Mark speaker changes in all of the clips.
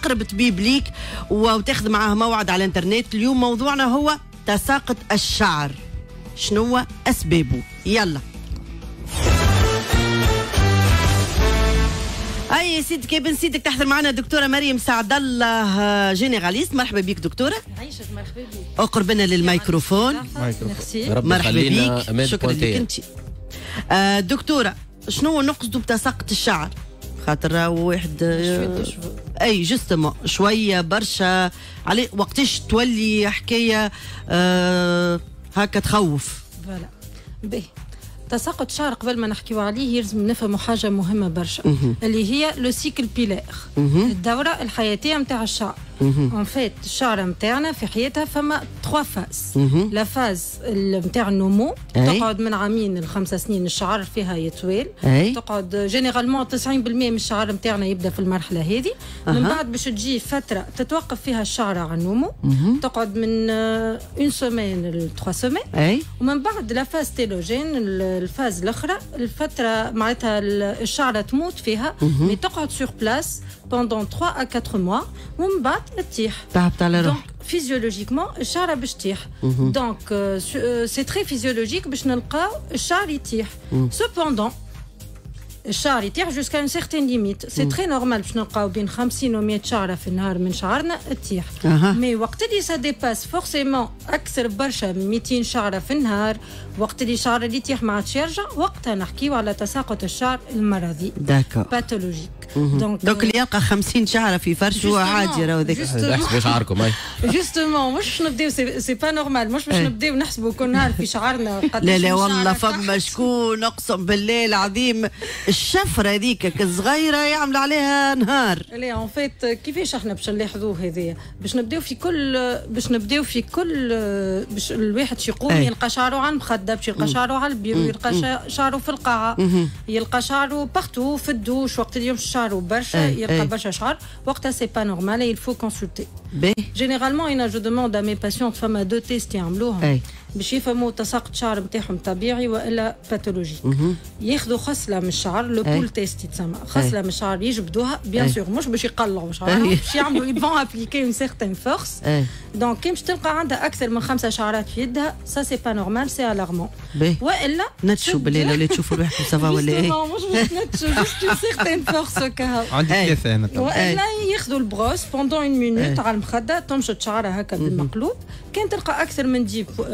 Speaker 1: اقرب طبيب ليك وتاخذ معاه موعد على الانترنت. اليوم موضوعنا هو تساقط الشعر، شنو اسبابه؟ يلا اي سيدك يا بن سيدك تحضر معنا دكتوره مريم سعد الله جينيراليست. مرحبا بك دكتوره.
Speaker 2: عايشك مرحبا بك.
Speaker 1: اقرب لنا للميكروفون. مرحبا بك، شكرا لك انت. دكتوره شنو نقصدوا بتساقط الشعر؟ خاطر واحد اي جوستومون شويه برشا عليه وقتاش تولي حكايه هكا تخوف.
Speaker 2: فوالا باهي. تساقط الشعر قبل ما نحكيو عليه يلزم نفهموا حاجه مهمه برشا اللي هي لو سيكل بيلير، الدوره الحياتيه نتاع الشعر. ان فيت الشعر نتاعنا في حياتها فما 3 فاز. لا فاز نتاع النمو تقعد من عامين ل5 سنين الشعر فيها يتوال، تقعد جينيرالمون 90% من الشعر نتاعنا يبدا في المرحله هذه. من بعد باش تجي فتره تتوقف فيها الشعر عن النمو، تقعد من 1 سيمين ل 3 سيمين. ومن بعد لا فاز تيلوجين الفاز الاخرى، الفتره معناتها الشعره تموت فيها مي تقعد سور بلاس بوندون 3 à 4 mois ومن بعد تطيح.
Speaker 1: تعبت على روحك.
Speaker 2: فيزيولوجيكمون الشعره باش تطيح. دونك سي تري فيزيولوجيك باش نلقاو الشعر يطيح. سوبوندون الشعر يطيح جوسكا اون سيغتين ليميت، سي تري نورمال باش نلقاو بين 50 و 100 شعره في النهار من شعرنا تطيح. مي وقت اللي سا ديباس فورسيمون اكثر برشا من 200 شعره في النهار، وقت اللي الشعر اللي يطيح ما عادش يرجع، وقتها نحكيو على تساقط الشعر المرضي باثولوجيك.
Speaker 1: دونك اللي يلقى 50 شعره في فرش هو عادي. راهو ذاك
Speaker 3: احسبوا شعركم. اي
Speaker 2: جوستومون مش نبداو سي با نورمال، مش باش نبداو نحسبوا كل نهار في شعرنا قد.
Speaker 1: لا والله فما شكون اقسم بالله العظيم الشفره هذيك الصغيره يعمل عليها نهار.
Speaker 2: لا اون فيت كيفاش احنا باش نلاحظوه هذايا؟ باش نبداو في كل باش الواحد يقوم يلقى شعره على المخده، باش يلقى شعره على البيرو، يلقى شعره في القاعه، يلقى شعره بارتو في الدوش. وقت اليوم شعره برشا يلقى برشا شعر، وقتها سي با نورمال il faut consulter. جينيرالمون انا جو دوموند ا مي باسيونت فما 2 تيست يعملوهم باش يفهموا تساقط الشعر نتاعهم طبيعي والا باثولوجيك. ياخذوا خصله من الشعر، لو بول تيست يتسمى، خصله من الشعر يجبدوها بيان سور، مش باش يقلعوا شعرها، باش يعملوا يبون ابليكي اون سيغتين فورس. دونك كي باش تلقى عندها اكثر من 5 شعرات في يدها، سا سي با نورمال، سي الارمون. والا
Speaker 1: نتشو بالليل ولا تشوفوا روحكم سافا ولا ايه؟
Speaker 2: مش باش نتشو، جوست اون سيغتين فورس كهو.
Speaker 3: عندي 3 انا.
Speaker 2: والا ياخذوا البروس بوندون 1 مينوت على المخده، تمشط شعرها هكا بالمقلوب. كان تلقى اكثر من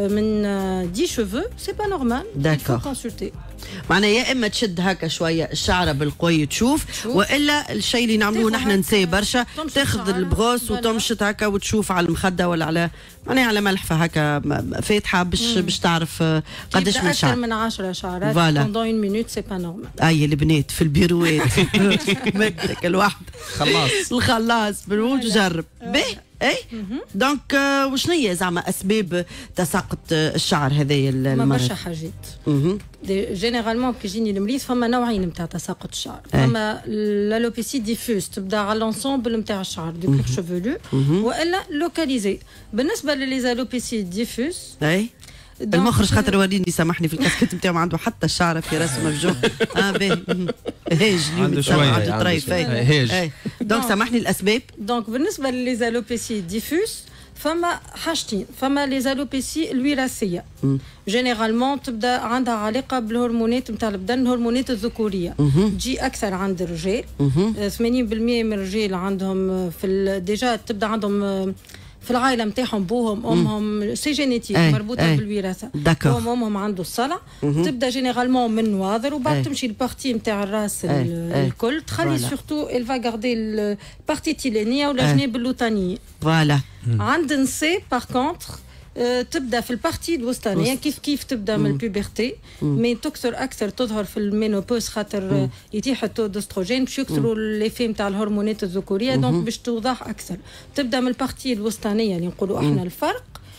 Speaker 2: 10 شوفو سي با نورمال، داكور كونسلتي.
Speaker 1: معناها يا اما تشد هكا شويه الشعره بالقوي تشوف، والا الشيء اللي نعملوه نحن نسي برشا، تاخذ البروس وتمشط هكا وتشوف على المخده ولا على معناها على ملحفه هكا فاتحه باش تعرف قداش من شعر.
Speaker 2: اكثر من 10 شعرات بوندون 1 مينوت سي با نورمال.
Speaker 1: اي البنات في البيروات مدك الواحد الخلاص بالموت جرب اي. دونك وشنو هي زعما اسباب تساقط الشعر هذايا المرض؟
Speaker 2: برشا حاجات. جينيرالمون كي يجيني المريض فما نوعين نتاع تساقط الشعر. فما لالوبيسي ديفوز تبدا على لونسومبل نتاع الشعر دو كور شوفولو، والا لوكاليزي. بالنسبه للالوبيسي ديفوز
Speaker 1: المخرج خاطر وريني سامحني في الكاسكيت نتاعو ما عنده حتى الشعره في راسه مفجوع. باهي هيج
Speaker 3: عنده شويه
Speaker 1: عنده طريف هيج. دونك سامحني الاسباب.
Speaker 2: دونك بالنسبه للالوبيسي ديفوز فما حاجتين، فما ليزالوبيسي الوراثيه. جينيرالمون تبدا عندها علاقه بالهرمونات نتاع البدن، الهرمونات الذكوريه تجي اكثر عند الرجال. 80% من الرجال عندهم في ديجا تبدا عندهم في العائله نتاعهم بوهم امهم سي جينيتيك مربوطه بالوراثه. امهم عنده الصلع، تبدا جينيرالمون من نواظر وبعد تمشي البارتي نتاع الراس الكل، تخلي سورتو ال فا غاردي البارتي تيلانيه ولا جناب اللوطانيه.
Speaker 1: فوالا
Speaker 2: عند النساء باغ كونتر تبدا في البارتي الوسطانيه كيف تبدا من البوبرتي، مي تكثر اكثر تظهر في المينوبوز خاطر يتيح التو دستروجين باش يكثروا ليفي نتاع الهرمونات الذكوريه، دونك باش توضح اكثر. تبدا من البارتي الوسطانيه اللي نقولوا احنا الفرق،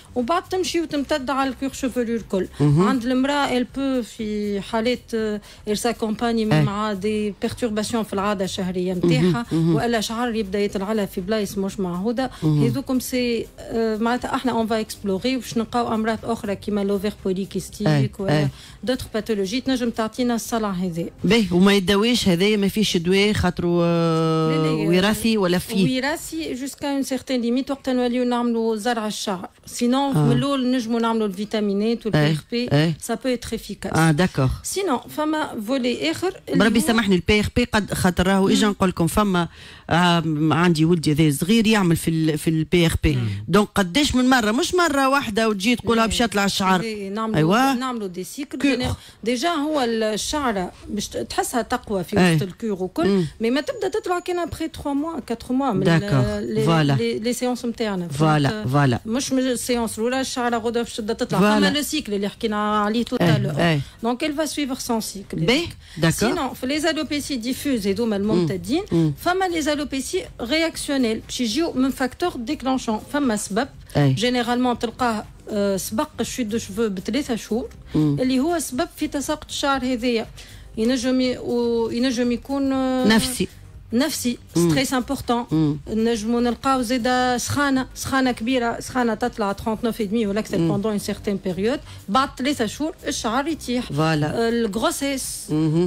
Speaker 2: وبعد تمشي وتمتد على الكيغ شوفولور الكل. عند المراه ال بو في حالات ساكومباني مع دي بيرتورباسيون في العاده الشهريه نتاعها والا شعر يبدا يطلع في بلايص مش معهوده. هذوكم سي معناتها احنا اون فا اكسبلوري باش نلقاو امراض اخرى كيما لوفير بوليكيستيك ولا دوتر باثولوجي تنجم تعطينا الصلع هذا.
Speaker 1: باهي وما يداويش هذايا ما فيش دواء خاطرو وراثي ولا فيه؟
Speaker 2: وراثي جوسكا اون سيغتان ليميت وقت نوليو نعملوا زرع الشعر. سينون من الاول نجموا نعملوا الفيتامينات والبي ار بي سا بو اتر افيكاس.
Speaker 1: داكور.
Speaker 2: سينون فما فولي اخر
Speaker 1: بربي سامحني البي ار بي قد خاطر راهو اجا نقول لكم فما عندي ولدي هذا صغير يعمل في البي ار بي دونك قداش من مره مش مره واحده وتجي تقولها باش يطلع الشعر.
Speaker 2: ايوا نعملوا دي سيكل ديجا هو الشعره باش تحسها تقوى في وسط الكور وكل مي ما تبدا تطلع كان ابخي 3 موا 4 موا من لي سيونس نتاعنا.
Speaker 1: فوالا
Speaker 2: مش السيونس الاولى الشعره غدا باش تبدا تطلع فما لو سيكل اللي حكينا عليه تو تالور دونك elle va suivre son cycle. Sinon في لي زالوبيسي ديفوز هذوما الممتدين فما لي زالوبيسي رياكسيونيل باش يجيو من فاكتور ديكلونشون. فما سبب جينيرالمون تلقاه سبق الشويت دو شفو ب3 شهور اللي هو سبب في تساقط الشعر هذايا. ينجم يكون نفسي ستريس امبورطون. نجمو نلقاو زاده سخانه كبيره سخانه تطلع 39.5 ولا اكثر بوندون اون سيغتان بيريود بعد 3 شهور الشعر يطيح. الغروسيس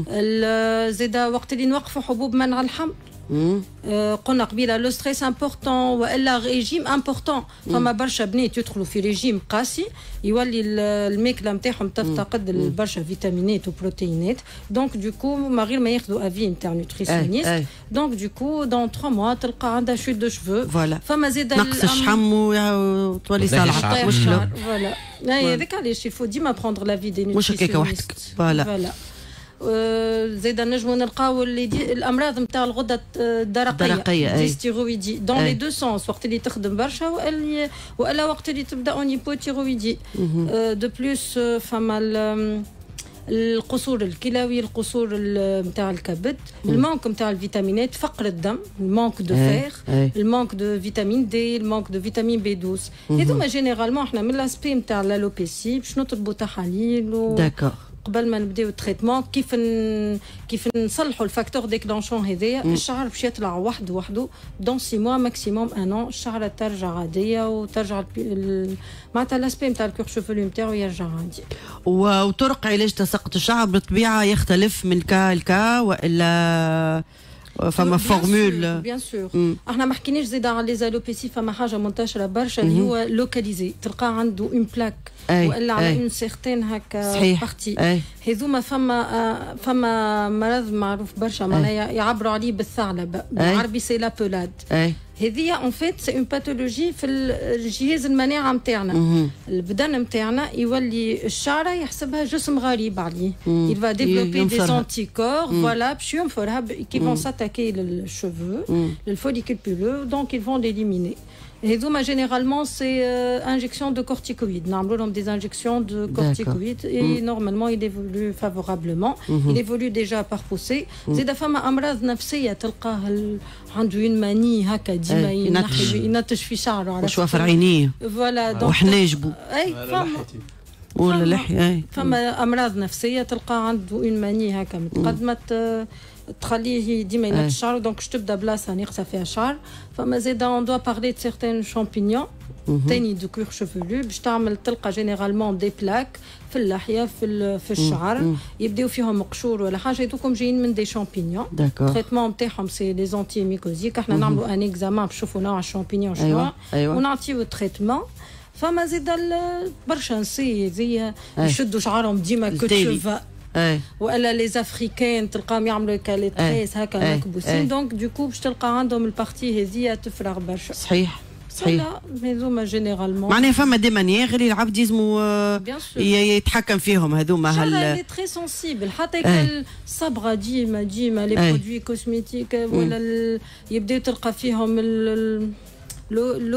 Speaker 2: زاده وقت اللي نوقفوا حبوب منع الحمل. قلنا قبيله لو ستريس امبورطون والا ريجيم امبورطون. فما برشا بنات يدخلوا في ريجيم قاسي يولي الماكله نتاعهم تفتقد برشا فيتامينات وبروتينات دونك دوكو ما غير ما ياخذوا افي نتاع نوتريسيونيست دونك دوكو دون 3 موا تلقى عندها شويه دو شفو. فما زاده
Speaker 1: نقص الشحم وتولي صالحه مشكله.
Speaker 2: فوالا هذاك علاش يفو ديما بروندر لافي دي
Speaker 1: نوتريسيونيست مش هكاك وحدك. فوالا
Speaker 2: زادا نجمو نلقاو الامراض نتاع الغده الدرقيه ديستيرويدي دون لي دو سونس وقت اللي تخدم برشا والا وقت اللي تبدا اون هيبوتيرويدي. دو بلوس فما القصور الكلوي القصور نتاع الكبد المانك نتاع الفيتامينات فقر الدم المانك دو فير المانك دو فيتامين دي المانك دو فيتامين بي 12 هذوما جينيرالمون احنا من لاسبي نتاع لالوبيسي باش نطلبوا تحاليل
Speaker 1: داكور
Speaker 2: قبل ما نبداو التريتمون كيف نصلحوا الفاكتور ديكلونشون هذايا الشعر باش يطلع وحده دون 6 موا ماكسيموم ان ان الشعره ترجع عاديه وترجع معناتها لاسبي نتاع الكور شوفولو نتاعو يرجع عادي.
Speaker 1: وطرق علاج تساقط الشعر بالطبيعه يختلف من كا والا فما فورمول
Speaker 2: بيان سور. احنا ما حكيناش زيد على لي زالوبيسي فما حاجه منتشره برشا اللي هو لوكاليزي تلقاه عنده اون بلاك والا على اون سيغتان هكا بارتي هذوما فما مرض معروف برشا معناها يعبروا عليه بالثعلب بالعربي سي لابولاد. هذه اون فيت سي اون باثولوجي في الجهاز المناعه نتاعنا. البدن نتاعنا يولي الشعره يحسبها جسم غريب عليه. il va développer des anticorps voilà باش ينفرها qui vont s'attaquer للشوفو للفوليكول بيلو donc ils vont l'éliminer. هذوما جينيرالمون سي انجكسيون دو كورتيكويد نعملوا لهم دي انجكسيون دو كورتيكويد اي نورمالمون il évolue favorablement il évolue déjà par poussée. زيد فما امراض نفسيه تلقاه عنده اون ماني هكا ديما ينتش في شعره على
Speaker 1: شوافر عينيه
Speaker 2: فوالا
Speaker 1: وحناجبو
Speaker 2: فما
Speaker 1: ولا لحيه
Speaker 2: فما امراض نفسيه تلقاه عنده اون ماني هكا متقدمه تخليه ديما ينتش الشعر دونك باش تبدا بلاصه ناقصه فيها شعر. فما زيدا اون دوا بارلي دو سيغتان شامبينيون تاني دو كور شوفولو باش تعمل تلقى جينيرالمون دي بلاك في اللحيه في الشعر يبداو فيهم قشور ولا حاجه هذوكم جايين من دي شامبينيون. التريتمون نتاعهم سي لي زونتي ميكوزيك احنا نعملوا ان اكزامان باش نشوفوا نوع الشامبينيون شنو ونعطيو التريتمون. فما زيد برشا نسي زي يشدوا شعرهم ديما كوتشوفا والا لي افريكان تلقاهم يعملوا كالي تريس هكا مكبوسين دونك دوكو باش تلقى عندهم البارتي هذيا تفرغ برشا.
Speaker 1: صحيح
Speaker 2: هذوما جينيرالمون
Speaker 1: معناها فما دي مانيير اللي العبد يلزمو يتحكم فيهم هذوما
Speaker 2: هل تري سونسيبل حتى الصبغه ديما لي برودوي كوزميتيك ولا يبداو تلقى فيهم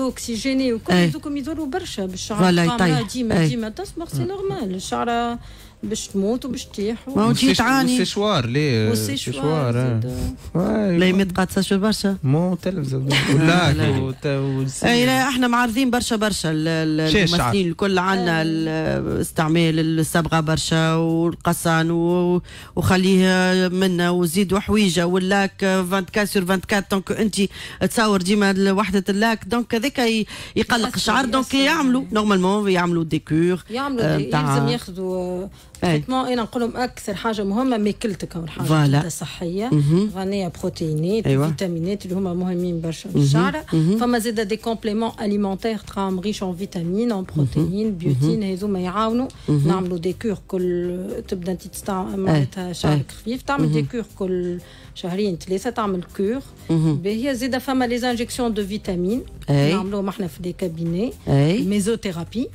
Speaker 2: لوكسيجيني وكل هذوكم يضروا برشا بالشعر ديما تصبغ سي نورمال الشعر باش تموت وباش تطيح
Speaker 1: ما هو تجي تعاني
Speaker 3: والسيشوار ليه
Speaker 2: والسيشوار
Speaker 1: لا يمد قاعد برشا
Speaker 3: مو تلفزيون لا
Speaker 1: اي لا احنا معارضين برشا الممثلين الكل عندنا استعمال الصبغه برشا والقصان وخليه منا وزيد حويجه واللاك 24 سور 24 دونك انت تصور ديما وحده اللاك دونك هذاك يقلق الشعر دونك يعملوا نورمالمون يعملوا ديكور
Speaker 2: يلزم ياخذوا تريتمون. انا نقول لهم اكثر حاجه مهمه ماكلتك اول حاجه صحيه غنيه بروتينات فيتامينات اللي هما مهمين برشا للشعر. فما زاده دي كومبليمون اليمونتير تراهم ريش اون فيتامين اون بروتيين بيوتين هذوما يعاونوا. نعملوا ديكور كل تبدا انت معناتها شعرك خفيف تعمل ديكور كل شهرين ثلاثه تعمل كور باهيه. زاده فما لي انجكسيون دو فيتامين نعملوهم احنا في دي كابيني ميزوثيرابي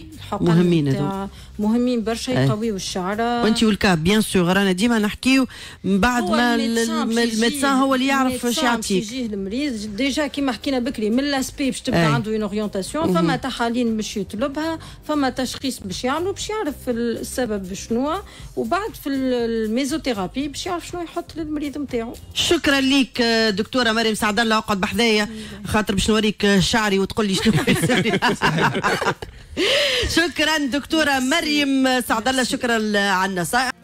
Speaker 2: مهمين برشا يقويوا الشعر.
Speaker 1: وانت والكاب بيان سور رانا ديما نحكيو بعد ما الميدسان هو اللي يعرف اش يعطيك.
Speaker 2: يجيه المريض ديجا كيما حكينا بكري من لاسبي باش تبدا عنده اون اورينتاسيون. فما تحاليل باش يطلبها فما تشخيص باش يعملوا باش يعرف السبب شنو وبعد في الميزوثيرابي باش يعرف شنو يحط للمريض نتاعو.
Speaker 1: شكرا ليك دكتوره مريم سعد الله. اقعد بحذايا خاطر باش نوريك شعري وتقول لي شنو شكرا دكتوره مريم سعد الله. شكرا على النصائح.